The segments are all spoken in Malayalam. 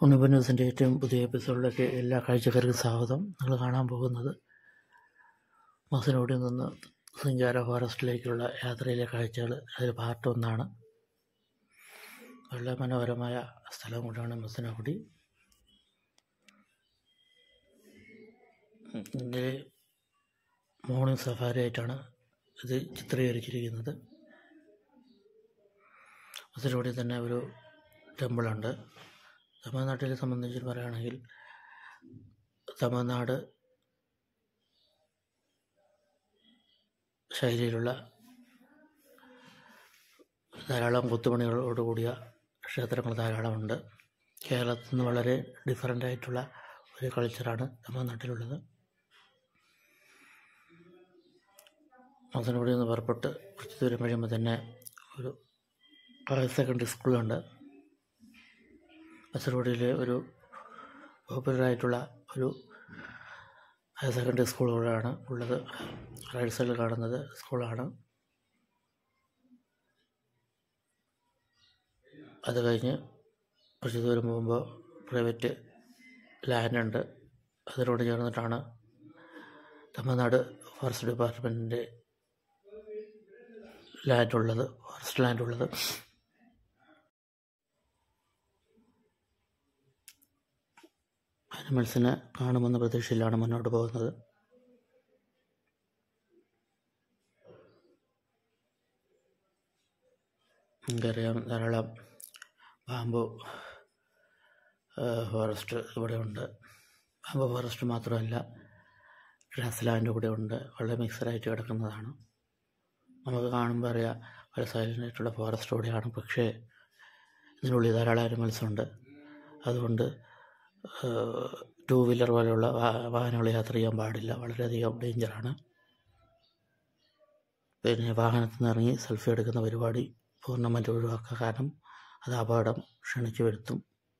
ഉണ്ണിപ്പൻ ന്യൂസിൻ്റെ ഏറ്റവും പുതിയ എപ്പിസോഡിലേക്ക് എല്ലാ കാഴ്ചക്കാർക്കും സ്വാഗതം. നിങ്ങൾ കാണാൻ പോകുന്നത് മസനഗുഡിയിൽ നിന്ന് സിംഗാര ഫോറസ്റ്റിലേക്കുള്ള യാത്രയിലെ കാഴ്ചകൾ. അതിൽ പാർട്ട് 1 വളരെ മനോഹരമായ സ്ഥലം കൂടാണ് മസനഗുഡി. ഇതിൻ്റെ മോർണിംഗ് സഫാരി ആയിട്ടാണ് ഇത് ചിത്രീകരിച്ചിരിക്കുന്നത്. മസനഗുഡിയിൽ തന്നെ ഒരു ടെമ്പിളുണ്ട്. തമിഴ്നാട്ടിലെ സംബന്ധിച്ച് പറയുകയാണെങ്കിൽ തമിഴ്നാട് ശൈലിയിലുള്ള ധാരാളം കൊത്തുപണികളോടുകൂടിയ ക്ഷേത്രങ്ങൾ ധാരാളമുണ്ട്. കേരളത്തിൽ നിന്ന് വളരെ ഡിഫറൻ്റ് ആയിട്ടുള്ള ഒരു കൾച്ചറാണ് തമിഴ്നാട്ടിലുള്ളത്. മസനഗുഡിയിൽ നിന്ന് പുറപ്പെട്ട് കുറച്ച് ദൂരം കഴിയുമ്പോൾ തന്നെ ഒരു ഹയർ സെക്കൻഡറി സ്കൂളുണ്ട്. മസനഗുഡിയിലെ ഒരു പോപ്പുലറായിട്ടുള്ള ഒരു ഹയർ സെക്കൻഡറി സ്കൂളുകളാണ് ഉള്ളത്. റൈറ്റ് സൈഡിൽ കാണുന്നത് സ്കൂളാണ്. അത് കഴിഞ്ഞ് കുറച്ച് ദൂരം പോകുമ്പോൾ പ്രൈവറ്റ് ലാൻഡുണ്ട്. അതിനോട് ചേർന്നിട്ടാണ് തമിഴ്നാട് ഫോറസ്റ്റ് ഡിപ്പാർട്ട്മെൻറ്റിൻ്റെ ഫോറസ്റ്റ് ലാൻഡ് ഉള്ളത്. അനിമൽസിനെ കാണുമെന്ന പ്രതീക്ഷയിലാണ് മുന്നോട്ട് പോകുന്നത്. നമുക്കറിയാം, ധാരാളം ബാംബു ഫോറസ്റ്റ് ഇവിടെ ഉണ്ട്. ബാംബു ഫോറസ്റ്റ് മാത്രമല്ല, ഗ്രാസ് ലാൻഡ് കൂടെ ഉണ്ട്. വളരെ മിക്സഡായിട്ട് കിടക്കുന്നതാണ്. നമുക്ക് കാണുമ്പോൾ അറിയാം വളരെ സൈലൻ്റ് ആയിട്ടുള്ള ഫോറസ്റ്റ് കൂടെയാണ്. പക്ഷേ ഇതിനുള്ളിൽ ധാരാളം അനിമൽസ് ഉണ്ട്. അതുകൊണ്ട് 2 വീലർ പോലെയുള്ള വാഹനങ്ങൾ യാത്ര ചെയ്യാൻ പാടില്ല. വളരെയധികം ഡേഞ്ചറാണ്. പിന്നെ വാഹനത്തിൽ നിന്ന് ഇറങ്ങി സെൽഫി എടുക്കുന്ന പരിപാടി പൂർണ്ണമായിട്ട് ഒഴിവാക്കുക. കാരണം അത് അപകടം ക്ഷണിച്ചു വരുത്തും.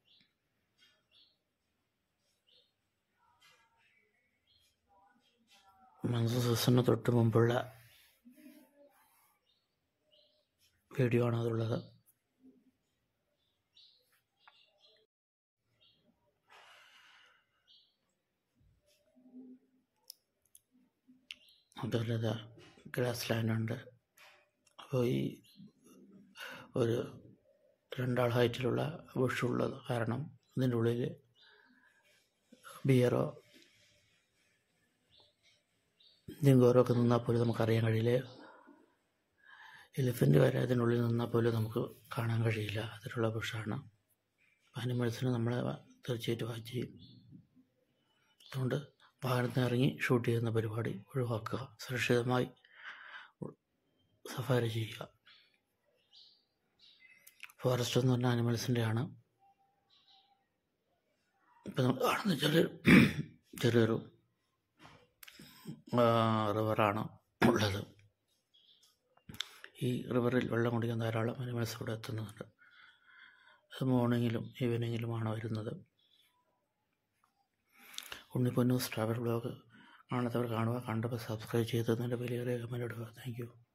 മൺസൂൺ സീസണിന് തൊട്ട് മുമ്പുള്ള വീഡിയോ ആണ് അതുള്ളത്. അതുപോലെ ഗ്രാസ് ലാൻഡുണ്ട്. അപ്പോൾ ഈ ഒരു 2 ആൾ ഹൈറ്റിലുള്ള ബുഷുള്ളത് കാരണം ഇതിൻ്റെ ഉള്ളിൽ ബിയറോ ജിങ്കോറോ ഒക്കെ നിന്നാൽ പോലും നമുക്കറിയാൻ കഴിയില്ല. എലിഫൻ്റ് വരെ അതിനുള്ളിൽ നിന്നാൽ പോലും നമുക്ക് കാണാൻ കഴിയില്ല. അതിലുള്ള ബുഷാണ്. അനിമൽസിന് നമ്മളെ തീർച്ചയായിട്ടും വാച്ച് ചെയ്യും. അതുകൊണ്ട് വാഹനത്തിന് ഇറങ്ങി ഷൂട്ട് ചെയ്യുന്ന പരിപാടി ഒഴിവാക്കുക. സുരക്ഷിതമായി സഫാരി ചെയ്യുക. ഫോറസ്റ്റ് എന്ന് പറഞ്ഞാൽ അനിമൽസിൻ്റെ ആണ്. ഇപ്പം നമ്മൾ കാണുന്ന ചെറിയൊരു റിവറാണ് ഉള്ളത്. ഈ റിവറിൽ വെള്ളം കുടിക്കാൻ ധാരാളം അനിമൽസ് ഇവിടെ എത്തുന്നുണ്ട്. അത് മോർണിംഗിലും ഈവനിങ്ങിലുമാണ് വരുന്നത്. ഉണ്ണിപ്പൻ ന്യൂസ് ട്രാവൽ ബ്ലോഗ് കാണാത്തവർ കാണുക. കണ്ടപ്പോൾ സബ്സ്ക്രൈബ് ചെയ്തതിൻ്റെ വലിയ കമൻ്റ് ഇടുക. Thank U.